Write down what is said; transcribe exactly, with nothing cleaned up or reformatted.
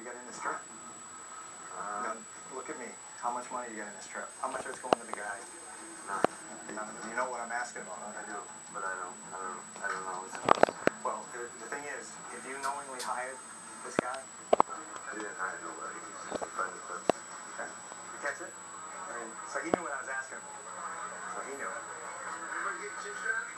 you get in this trip? Uh, Now, look at me. How much money you get in this trip? How much is going to the guy? None. None. You know what I'm asking about, I huh? do, but I don't, I don't, I don't know. It's, Well, the, the thing is, if you knowingly hired this guy, I didn't hire nobody. He's just a friend of his. okay. You catch it? I mean, so he knew what I was asking him. So he knew it.